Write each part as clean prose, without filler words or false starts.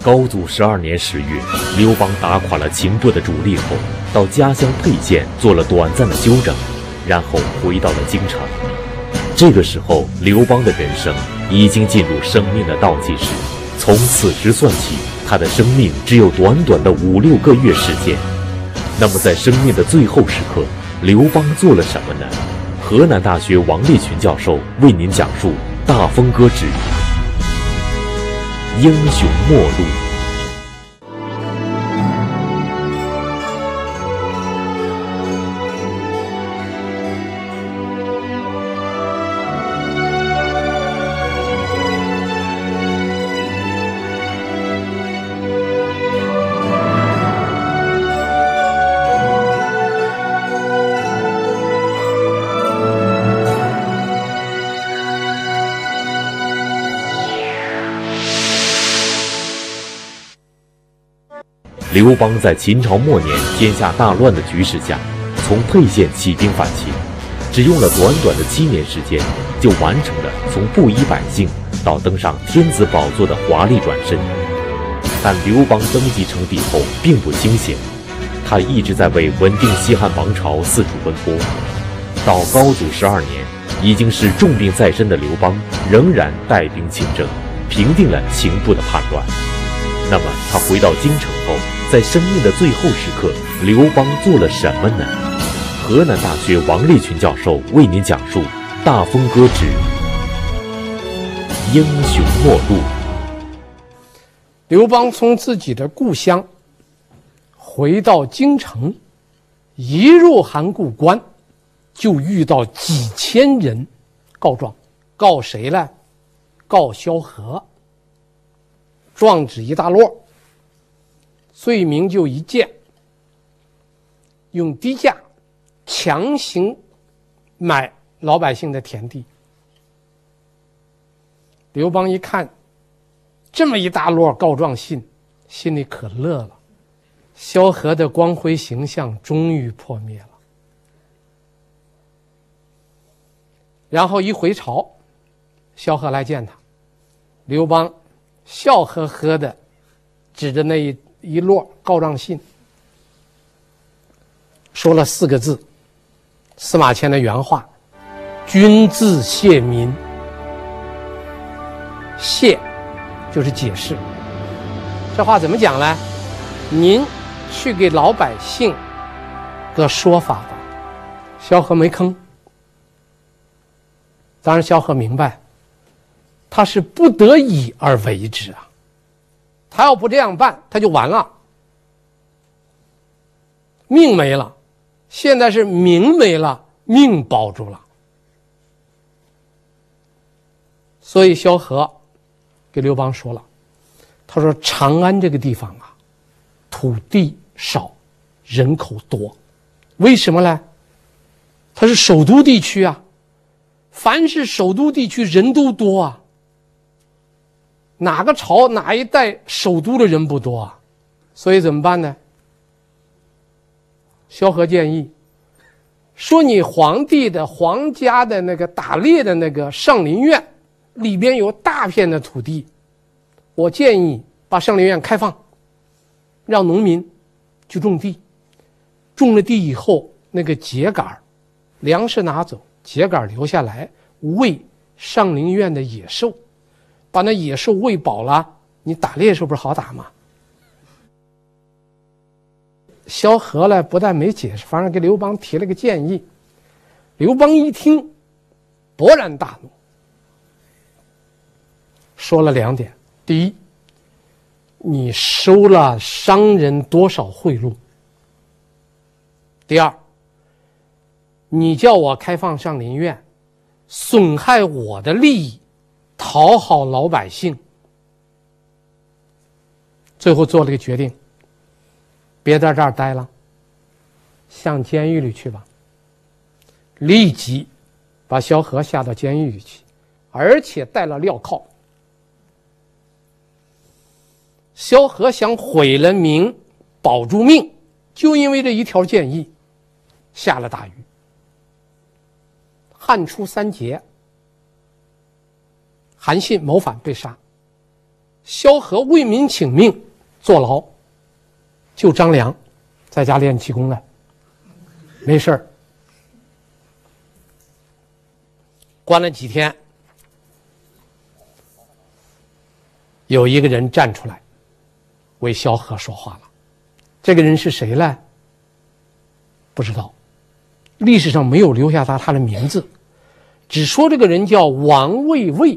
高祖12年10月，刘邦打垮了秦部的主力后，到家乡沛县做了短暂的休整，然后回到了京城。这个时候，刘邦的人生已经进入生命的倒计时，从此时算起，他的生命只有短短的5、6个月时间。那么在生命的最后时刻，刘邦做了什么呢？河南大学王立群教授为您讲述《大风歌之英雄末路》。刘邦在秦朝末年天下大乱的局势下，从沛县起兵反秦，只用了短短的7年时间，就完成了从布衣百姓到登上天子宝座的华丽转身。但刘邦登基称帝后并不清闲，他一直在为稳定西汉王朝四处奔波。到高祖12年，已经是重病在身的刘邦，仍然带兵亲征，平定了秦部的叛乱。那么他回到京城后，在生命的最后时刻，刘邦做了什么呢？河南大学王立群教授为您讲述《大风歌之英雄末路》。 刘邦从自己的故乡回到京城，一入函谷关，就遇到几千人告状。告谁呢？告萧何。状纸一大摞，罪名就一件，用低价强行买老百姓的田地。刘邦一看这么一大摞告状信，心里可乐了，萧何的光辉形象终于破灭了。然后一回朝，萧何来见他，刘邦笑呵呵的指着那一摞告状信，说了4个字，司马迁的原话：君自谢民。谢就是解释，这话怎么讲呢？您去给老百姓个说法吧。萧何没吭。当然萧何明白，他是不得已而为之啊，他要不这样办，他就完了，命没了。现在是名没了，命保住了。所以萧何给刘邦说了，他说长安这个地方啊，土地少，人口多。为什么呢？它是首都地区啊，凡是首都地区人都多啊，哪个朝哪一代首都的人不多啊？所以怎么办呢？萧何建议说，你皇帝的皇家的那个打猎的那个上林苑里边有大片的土地，我建议把上林苑开放，让农民去种地，种了地以后，那个秸秆粮食拿走，秸秆留下来喂上林苑的野兽，把那野兽喂饱了，你打猎的时候不是好打吗？萧何呢，不但没解释，反而给刘邦提了个建议。刘邦一听，勃然大怒，说了2点：第一，你收了商人多少贿赂；第二，你叫我开放上林苑，损害我的利益，讨好老百姓。最后做了个决定，别在这儿待了，向监狱里去吧。立即把萧何下到监狱里去，而且带了镣铐。萧何想毁了名，保住命，就因为这一条建议，下了大狱。汉初3杰，韩信谋反被杀， 萧何为民请命，坐牢，就张良在家练气功了，没事儿。关了几天，有一个人站出来为萧何说话了。这个人是谁呢？不知道，历史上没有留下他的名字，只说这个人叫王卫尉。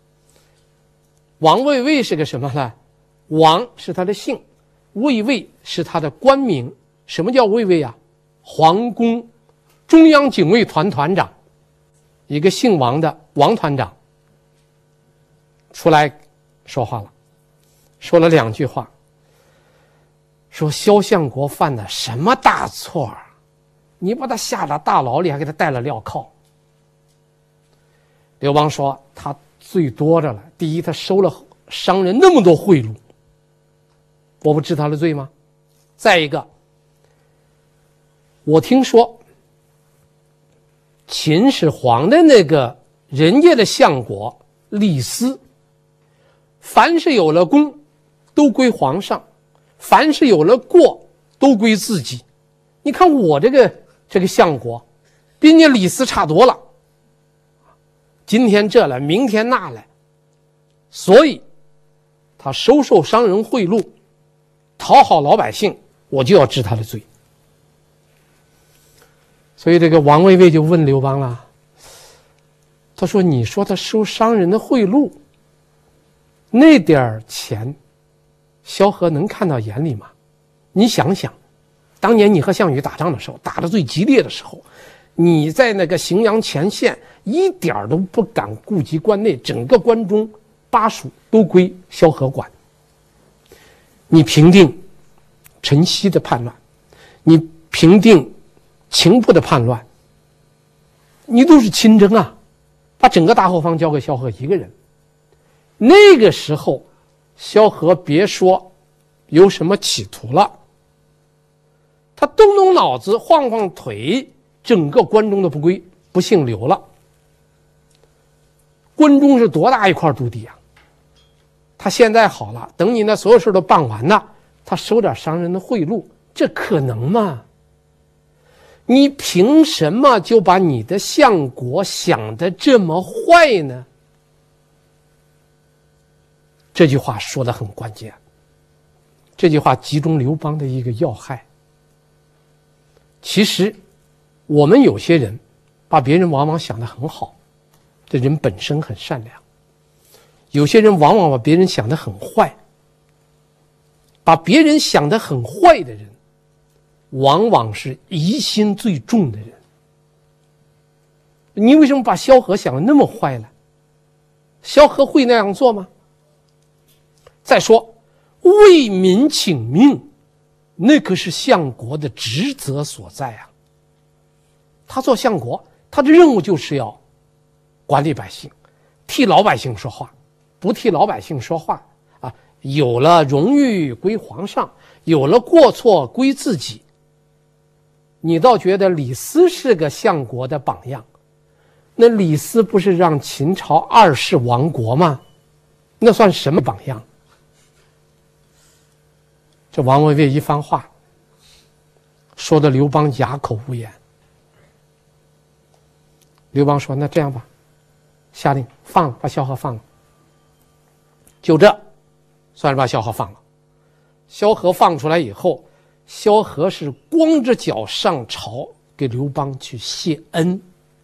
王卫尉是个什么呢？王是他的姓，卫尉是他的官名。什么叫卫尉啊？皇宫中央警卫团团长，一个姓王的王团长出来说话了，说了2句话，说萧相国犯了什么大错啊？你把他下了大牢里，还给他戴了镣铐。刘邦说他罪多着了，第一，他收了商人那么多贿赂，我不治他的罪吗？再一个，我听说秦始皇的那个人家的相国李斯，凡是有了功都归皇上，凡是有了过都归自己。你看我这个相国比人家李斯差多了，今天这来明天那来，所以他收受商人贿赂，讨好老百姓，我就要治他的罪。所以这个王卫尉就问刘邦了，他说你说他收商人的贿赂，那点钱萧何能看到眼里吗？你想想，当年你和项羽打仗的时候，打得最激烈的时候，你在那个荥阳前线一点都不敢顾及关内，整个关中巴蜀都归萧何管。你平定陈豨的叛乱，你平定秦部的叛乱，你都是亲征啊，把整个大后方交给萧何一个人。那个时候萧何别说有什么企图了，他动动脑子晃晃腿，整个关中的不姓刘了。关中是多大一块土地啊，他现在好了，等你那所有事都办完了，他收点商人的贿赂，这可能吗？你凭什么就把你的相国想得这么坏呢？这句话说得很关键，这句话集中刘邦的一个要害。其实我们有些人把别人往往想得很好，这人本身很善良；有些人往往把别人想得很坏，把别人想得很坏的人往往是疑心最重的人。你为什么把萧何想得那么坏呢？萧何会那样做吗？再说为民请命，那可是相国的职责所在啊。他做相国，他的任务就是要管理百姓，替老百姓说话。不替老百姓说话啊，有了荣誉归皇上，有了过错归自己。你倒觉得李斯是个相国的榜样，那李斯不是让秦朝2世亡国吗？那算什么榜样？这王卫尉一番话说的刘邦哑口无言。刘邦说那这样吧，下令放了，把萧何放了。就这算是把萧何放了。萧何放出来以后，萧何是光着脚上朝给刘邦去谢恩。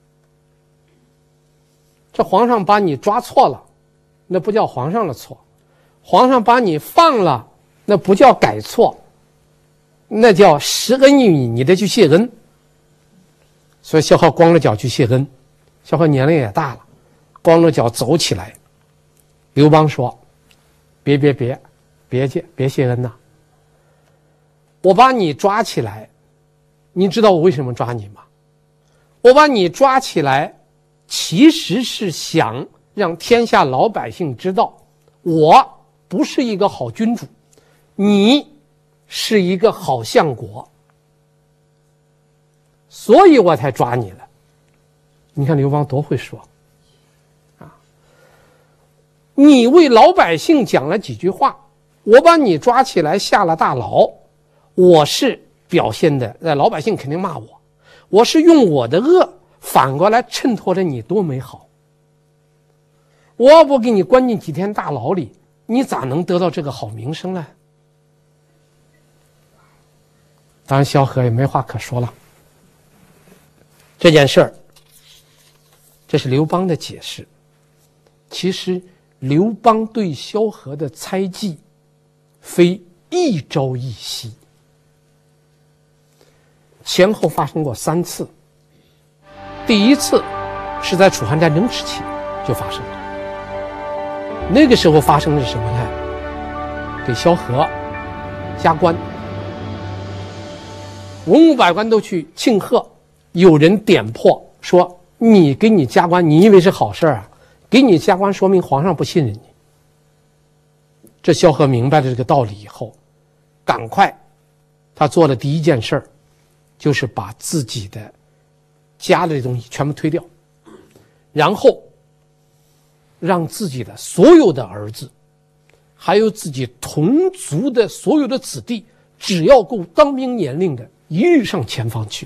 这皇上把你抓错了，那不叫皇上的错；皇上把你放了，那不叫改错，那叫施恩于你，你得去谢恩。所以萧何光着脚去谢恩。萧何年龄也大了，光着脚走起来。刘邦说别谢恩呐，我把你抓起来，你知道我为什么抓你吗？我把你抓起来其实是想让天下老百姓知道我不是一个好君主，你是一个好相国，所以我才抓你了。你看刘邦多会说啊！ 你为老百姓讲了几句话，我把你抓起来下了大牢，我是表现的，老百姓肯定骂我，我是用我的恶反过来衬托着你多美好。我要不给你关进几天大牢里，你咋能得到这个好名声呢？当然萧何也没话可说了。这件事儿，这是刘邦的解释。其实刘邦对萧何的猜忌非一朝一夕，前后发生过3次。第一次是在楚汉战争时期就发生了，那个时候发生的是什么呢？给萧何加官，文武百官都去庆贺，有人点破说，你给你加官，你以为是好事啊？给你加官说明皇上不信任你。这萧何明白了这个道理以后，赶快他做了第一件事儿，就是把自己的家的东西全部推掉，然后让自己的所有的儿子还有自己同族的所有的子弟，只要够当兵年龄的，一律上前方去。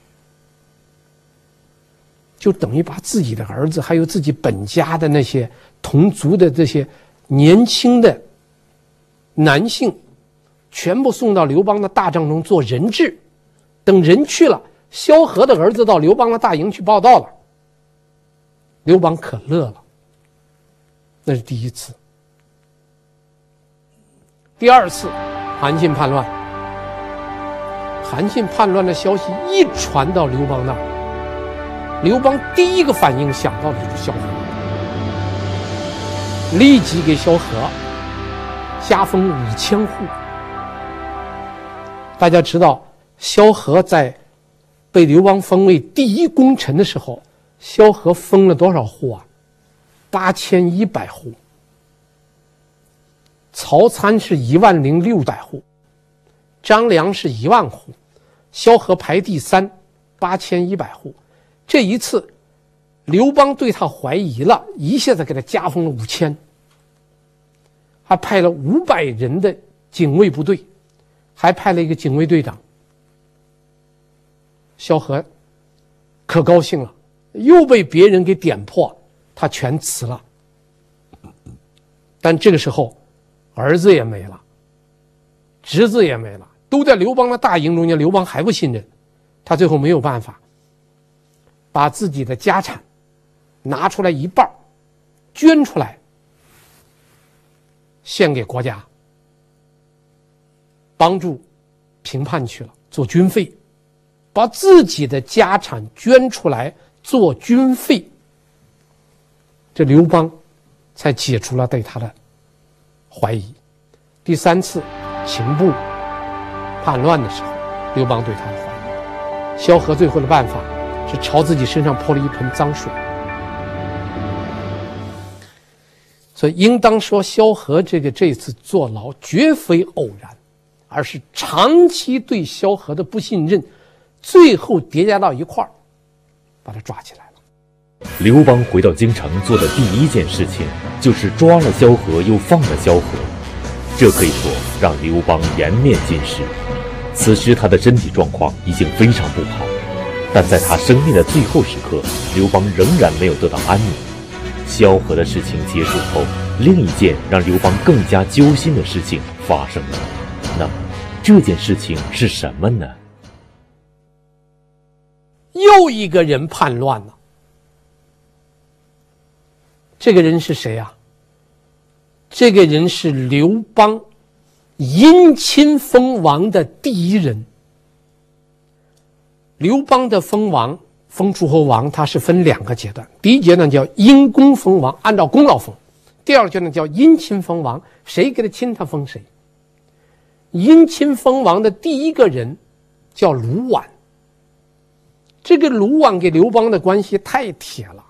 就等于把自己的儿子还有自己本家的那些同族的这些年轻的男性全部送到刘邦的大帐中做人质，等人去了，萧何的儿子到刘邦的大营去报道了，刘邦可乐了。那是第一次。第二次，韩信叛乱。韩信叛乱的消息一传到刘邦那儿，刘邦第一个反应想到的就是萧何，立即给萧何加封5000户。大家知道，萧何在被刘邦封为第一功臣的时候，萧何封了多少户啊？8100户。曹参是10600户，张良是10000户，萧何排第3，8100户。这一次刘邦对他怀疑了，一下子给他加封了5000，还派了500人的警卫部队，还派了一个警卫队长。萧何可高兴了，又被别人给点破，他全辞了。但这个时候儿子也没了，侄子也没了，都在刘邦的大营中间，刘邦还不信任他，最后没有办法，把自己的家产拿出来一半捐出来献给国家，帮助平叛去了，做军费，把自己的家产捐出来做军费，这刘邦才解除了对他的怀疑。第3次秦部叛乱的时候，刘邦对他的怀疑，萧何最后的办法是朝自己身上泼了一盆脏水。所以应当说，萧何这次坐牢绝非偶然，而是长期对萧何的不信任，最后叠加到一块儿，把他抓起来了。 刘邦回到京城做的第一件事情，就是抓了萧何又放了萧何，这可以说让刘邦颜面尽失。此时他的身体状况已经非常不好，但在他生命的最后时刻，刘邦仍然没有得到安宁。萧何的事情结束后，另一件让刘邦更加揪心的事情发生了。那么这件事情是什么呢？ 又一个人叛乱了。这个人是谁啊？这个人是刘邦姻亲封王的第一人。刘邦的封王，封诸侯王，他是分2个阶段。第一阶段叫因功封王，按照功劳封；第2个阶段叫姻亲封王，谁给他亲他封谁。姻亲封王的第一个人叫卢绾。这个卢绾给刘邦的关系太铁了，